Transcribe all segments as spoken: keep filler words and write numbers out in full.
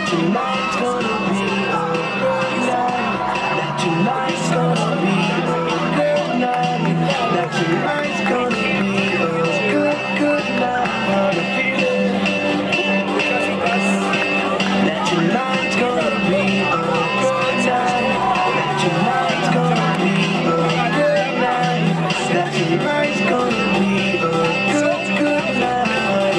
tonight's gonna be a good night. That tonight's gonna be a good night. That tonight's gonna be a good, good night. What a feeling. That tonight's gonna be a good night. That tonight's gonna be a good night. That tonight's gonna be a good, good night. What a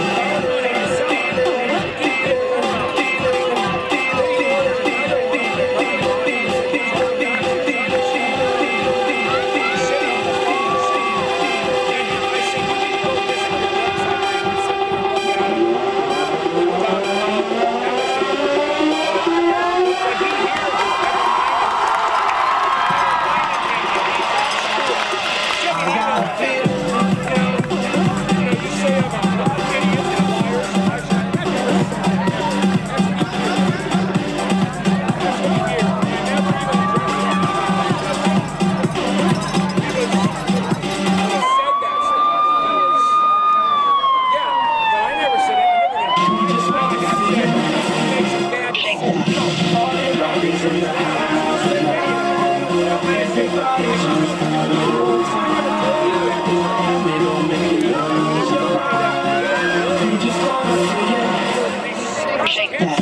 shake that.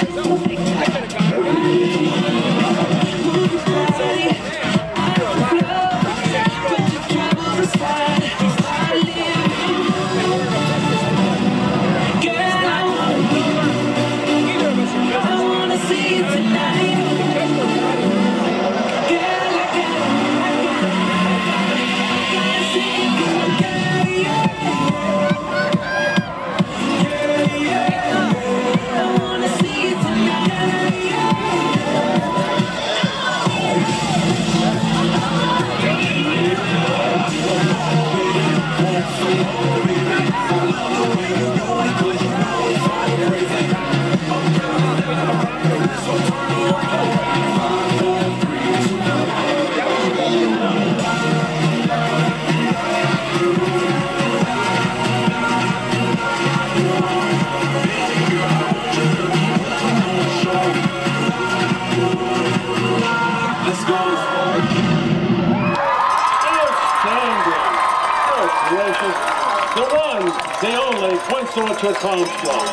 The one, the only Points Orchard Clown Club.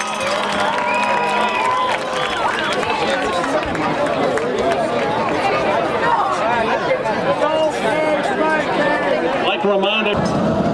I'd like to remind it.